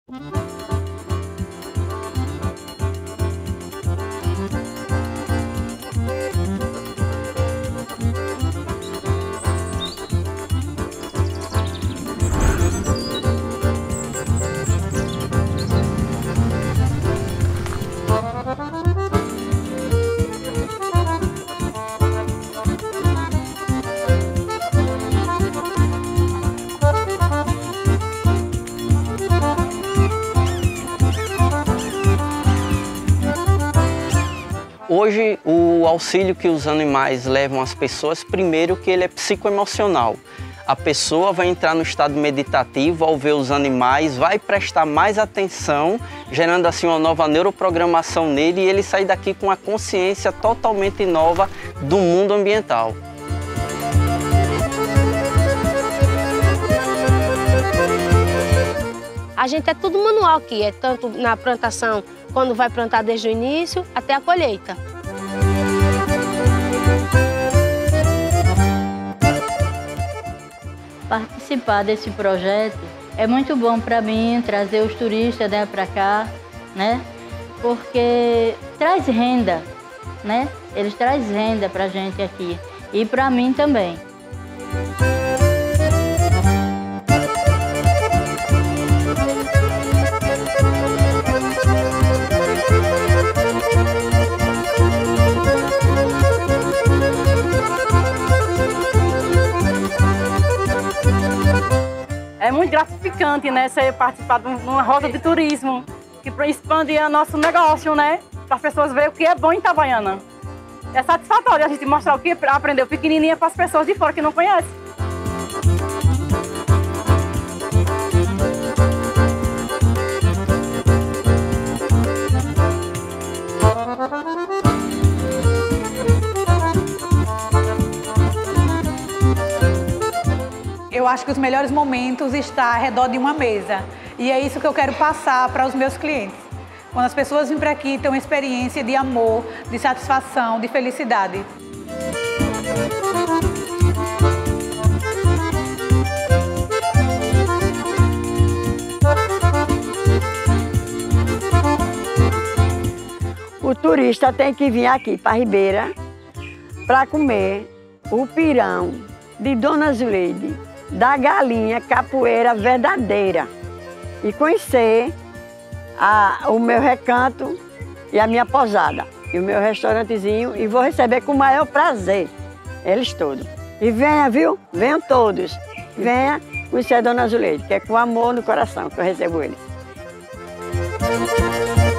Hoje, o auxílio que os animais levam às pessoas, primeiro que ele é psicoemocional. A pessoa vai entrar no estado meditativo ao ver os animais, vai prestar mais atenção, gerando assim uma nova neuroprogramação nele e ele sai daqui com uma consciência totalmente nova do mundo ambiental. A gente é tudo manual aqui, é tanto na plantação, quando vai plantar desde o início até a colheita. Participar desse projeto é muito bom para mim, trazer os turistas, né, para cá, né? Porque traz renda, né? Eles trazem renda para a gente aqui e para mim também. É muito gratificante, né, você participar de uma roda de turismo que expande o nosso negócio, né, para as pessoas verem o que é bom em Itabaiana. É satisfatório a gente mostrar o que aprendeu pequenininha para as pessoas de fora que não conhecem. Eu acho que os melhores momentos estão ao redor de uma mesa. E é isso que eu quero passar para os meus clientes. Quando as pessoas vêm para aqui, têm uma experiência de amor, de satisfação, de felicidade. O turista tem que vir aqui para a Ribeira para comer o pirão de Dona Zuleide, da galinha capoeira verdadeira, e conhecer o meu recanto e a minha posada, e o meu restaurantezinho, e vou receber com o maior prazer eles todos. E venha, viu? Venham todos. Venha conhecer a Dona Zuleide, que é com amor no coração que eu recebo eles.